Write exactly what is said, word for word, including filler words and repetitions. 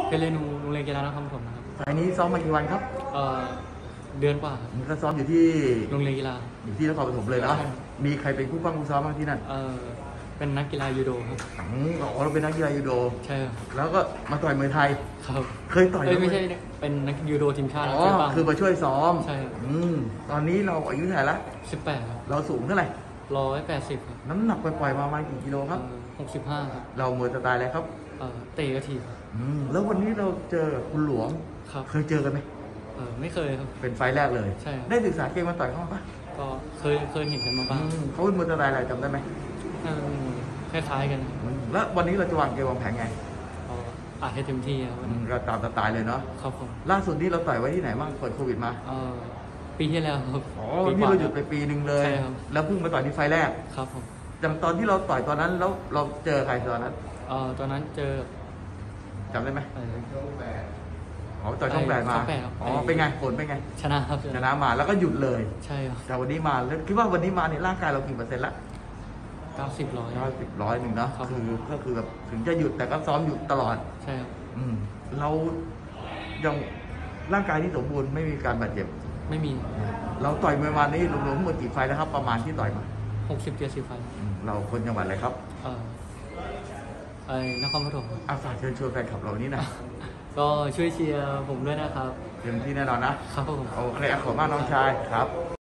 เคยเล่นโรงเรียนกีฬานครปฐมนะครับไฟล์นี้ซ้อมมากี่วันครับเอ่อเดือนกว่ามันก็ซ้อมอยู่ที่โรงเรียนกีฬาอยู่ที่นครปฐมเลยเนาะมีใครเป็นผู้ป้องผู้ซ้อมบ้างที่นั่นเออเป็นนักกีฬายูโดครับอ๋อเราเป็นนักกีฬายูโดใช่ครับแล้วก็มาต่อยมวยไทยครับเคยต่อยไม่ใช่เป็นนักยูโดทีมชาติอ๋อคือมาช่วยซ้อมใช่ครับอืมตอนนี้เราอายุเท่าไหร่ละสิบแปดครับเราสูงเท่าไหร่ร้อยแปดสิบครับน้ำหนักปล่อยๆมาประมาณกี่กิโลครับหกสิบห้าครับเรามวยสไตล์อะไรครับเออเตะกระถิ่นอืมแล้ววันนี้เราเจอคุณหลวงครับเคยเจอกันไหมเออไม่เคยครับเป็นไฟแรกเลยใช่ได้ศึกษาเกมมาต่อยเขาปะก็เคยเคยเห็นกันมาบ้างเขาเป็นมวยสไตล์อะไรจำได้ไหมคล้ายๆกันแล้ววันนี้เราจะวางเกมวางแผนไงอาจให้เต็มที่ครับก็ตามสไตล์เลยเนาะครับผมล่าสุดนี้เราต่อยไว้ที่ไหนบ้างเปิดโควิดมาเออปีที่แล้วครับอ๋อที่เราหยุดไปปีหนึ่งเลยแล้วเพิ่งมาต่อยที่ไฟแรกครับผมอย่างตอนที่เราต่อยตอนนั้นแล้วเราเจอใครตอนนั้นเออตอนนั้นเจอจำได้ไหมอ๋อต่อยช่องแปดมาอ๋อเป็นไงผลเป็นไงชนะครับชนะมาแล้วก็หยุดเลยใช่ครับแต่วันนี้มาแล้วคิดว่าวันนี้มาเนี่ยร่างกายเรากี่เปอร์เซ็นต์ละเก้าสิบร้อยเก้าสิบร้อยหนึ่งเนาะคือก็คือแบบถึงจะหยุดแต่ก็ซ้อมอยู่ตลอดใช่ครับอืมเรายังร่างกายที่สมบูรณ์ไม่มีการบาดเจ็บไม่มีเราต่อยมวยมานี่รวมๆทั้งหมดกี่ไฟแล้วครับประมาณที่ต่อยมาหกสิบเจ็ดสิบไฟเราคนจังหวัดอะไรครับเออไอ้นครปฐมอาฝากเชิญชวนแฟนคลับเรานี้นะก็ช่วยเชียร์ผมด้วยนะครับเต็มที่แน่นอนนะครับผมโอเคขอบคุณมากน้องชายครับ